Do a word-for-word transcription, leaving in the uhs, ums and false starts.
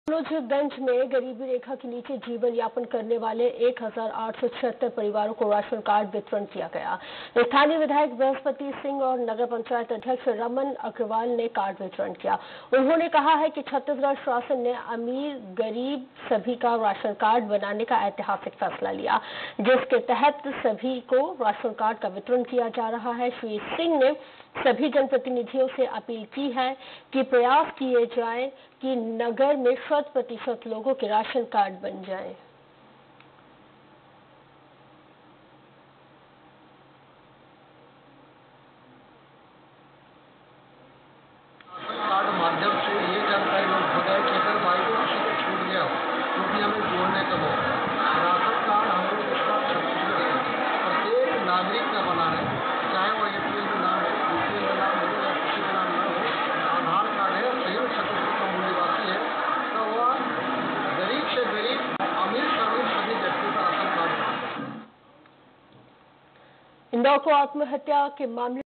मनोजगंज में गरीबी रेखा के नीचे जीवन यापन करने वाले एक हजार आठ सौ छिहत्तर परिवारों को राशन कार्ड वितरण किया गया। स्थानीय विधायक बृहस्पति सिंह और नगर पंचायत अध्यक्ष रमन अग्रवाल ने कार्ड वितरण किया। उन्होंने कहा है कि छत्तीसगढ़ शासन ने अमीर गरीब सभी का राशन कार्ड बनाने का ऐतिहासिक फैसला लिया, जिसके तहत सभी को राशन कार्ड का वितरण किया जा रहा है। श्री सिंह ने सभी जनप्रतिनिधियों से अपील की है कि प्रयास किए जाए कि नगर में शत प्रतिशत लोगों के राशन कार्ड बन जाएं। राशन कार्ड माध्यम से ये जानकारी हो जाए कि अगर भाई को किसी को छूट गया हो तो भी हमें जोड़ने का हो। राशन कार्ड हमें इस बार छत्तीसगढ़ प्रत्येक नागरिक का बना है, चाहे वो एपीएल में नाम हो, बीपीएल में नाम हो या किसी का नाम न हो। आधार कार्ड है, सही में छत्तीसगढ़ का मूल्यवासी है, तो वह गरीब से गरीब अमीर से अमीर सभी व्यक्तियों का राशन कार्ड बना है। इंदौर को आत्महत्या के मामले